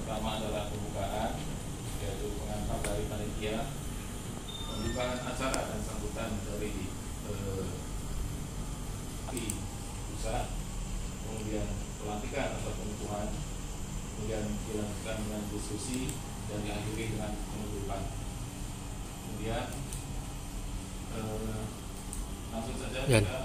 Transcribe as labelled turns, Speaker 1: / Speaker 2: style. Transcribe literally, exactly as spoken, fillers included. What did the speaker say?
Speaker 1: pertama adalah pembukaan, yaitu pengantar dari panitia, pembukaan acara dan sambutan dari eh, pusat, kemudian pelantikan atau pengukuhan, kemudian dilanjutkan dengan diskusi dan diakhiri dengan penutupan. Kemudian eh, langsung saja kita